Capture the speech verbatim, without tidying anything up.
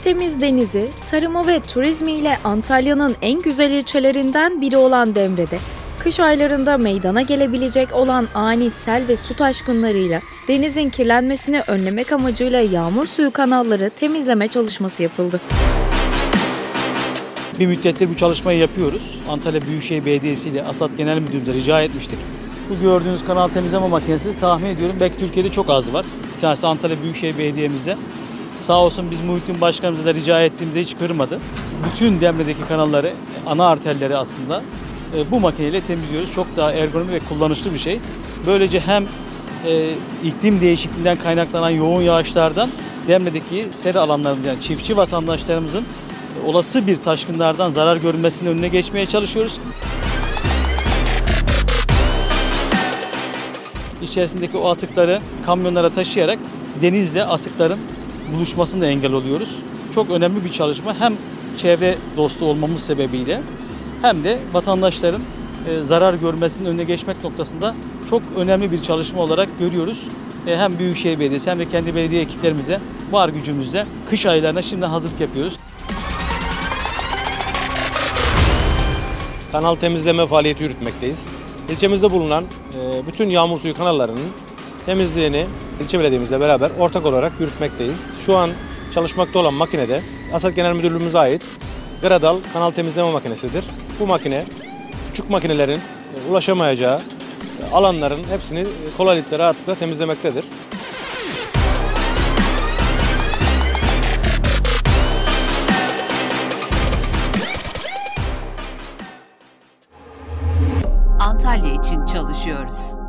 temiz denizi, tarımı ve turizmi ile Antalya'nın en güzel ilçelerinden biri olan Demre'de, kış aylarında meydana gelebilecek olan ani sel ve su taşkınlarıyla denizin kirlenmesini önlemek amacıyla yağmur suyu kanalları temizleme çalışması yapıldı. Bir müddettir bu çalışmayı yapıyoruz. Antalya Büyükşehir Belediyesi ile ASAD Genel Müdürlüğü'ne rica etmiştik. Bu gördüğünüz kanal temizleme makinesi tahmin ediyorum belki Türkiye'de çok az var. Bir tanesi Antalya Büyükşehir Belediye'mizde. Sağ olsun biz Muhittin Başkanımıza da rica ettiğimizde hiç kırmadı. Bütün Demre'deki kanalları, ana arterleri aslında bu makineyle temizliyoruz. Çok daha ergonomik ve kullanışlı bir şey. Böylece hem e, iklim değişikliğinden kaynaklanan yoğun yağışlardan Demre'deki sera alanlarında yani çiftçi vatandaşlarımızın olası bir taşkınlardan zarar görmesinin önüne geçmeye çalışıyoruz. İçerisindeki o atıkları kamyonlara taşıyarak denizle atıkların buluşmasını engel oluyoruz. Çok önemli bir çalışma. Hem çevre dostu olmamız sebebiyle hem de vatandaşların zarar görmesinin önüne geçmek noktasında çok önemli bir çalışma olarak görüyoruz. Hem Büyükşehir Belediyesi hem de kendi belediye ekiplerimize var gücümüzle kış aylarına şimdiden hazırlık yapıyoruz. Kanal temizleme faaliyeti yürütmekteyiz. İlçemizde bulunan bütün yağmur suyu kanallarının temizliğini ilçe belediyemizle beraber ortak olarak yürütmekteyiz. Şu an çalışmakta olan makinede ASAD Genel Müdürlüğümüze ait Gradal kanal temizleme makinesidir. Bu makine küçük makinelerin ulaşamayacağı alanların hepsini kolaylıkla rahatlıkla temizlemektedir. Antalya için çalışıyoruz.